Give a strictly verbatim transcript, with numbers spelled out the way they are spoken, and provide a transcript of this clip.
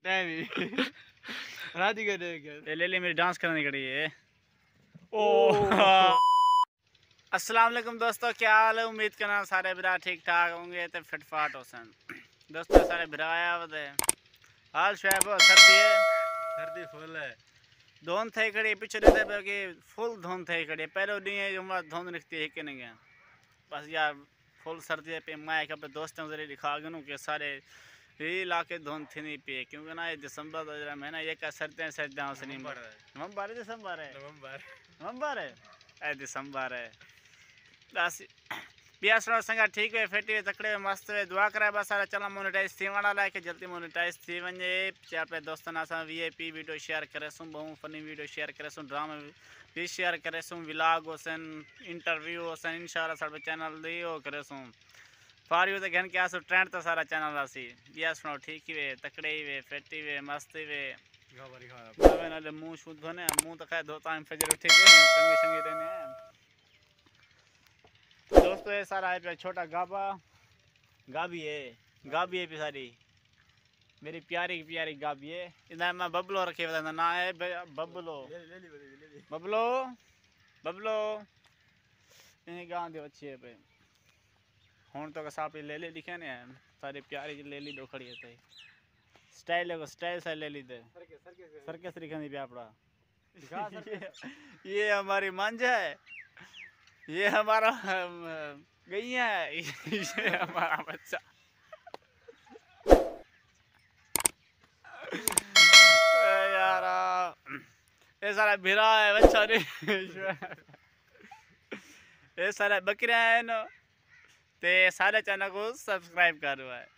राजी कर दे ले ले मेरी डांस करने खड़ी है। ओ अस्सलाम वालेकुम दोस्तों, क्या हाल है? उम्मीद करना सारे बिरा ठीक ठाक होंगे तो फिटफाट हो सन। दोस्तों सारे बिरा आया वदे हाल शैब सर्दी है, सर्दी फुल है। धुंध थे खड़ी पीछे रहते पे कि फुल धुंध थे खड़ी। पहले डी है जो धुंध निकती है कि नहीं गया बस यार फुल सर्दी पे मैं एक अपने दोस्तों जरिए दिखा गया कि सारे ये इलाके धुंध थी नहीं पे क्योंकि ना ये दिसंबर का जरा महीना ये क्या सर्दियाँ सर्दियाँ से नहीं नवंबर है दिसंबर है नवंबर नवंबर है ए दिसंबर है बस बिया सुनो संगा ठीक है फेटी है तकड़े मस्त है दुआ करे बस सारा चला मोनेटाइज थी वाला लाइक जल्दी मोनेटाइज थी वने चार पे दोस्तन आसा वीआईपी वीडियो शेयर करे सुन बहु फनी वीडियो शेयर करे सुन ड्रामा भी शेयर करे सुन व्लॉग होसन इंटरव्यू होसन इंशाल्लाह सारे चैनल दी हो करे सुन फारियो ते घन क्या सो ट्रेंड तो सारा चैनल रासी बिया सुनो ठीक ही वे तकड़े ही वे फेटी वे मस्त वे गावरी खा नवे नाले मुंह शुद्ध होने मुंह तो खैर धोता है फजर उठे के संगी संगी रहने दोस्तों ये सारा है पे छोटा गाबा गाबी है गाबी है पे सारी मेरी प्यारी प्यारी गाबी है इधर मैं बबलो रखे हुआ ना है बबलो बबलो बबलो इन्हें गाँव दे अच्छी है पे हूँ तो साफ ले ले लिखे ने सारी प्यारी ले ली दो खड़ी है स्टाइल है स्टाइल से ले ली थे सर्कस दिखाने पे आपड़ा ये हमारी मांझा है ये हमारा गैया है ये हमारा बच्चा यार ये सारा भिरा है बच्चा नहीं ये सारा बकरियां है ना ते सारे चैनल को सब्सक्राइब करो है।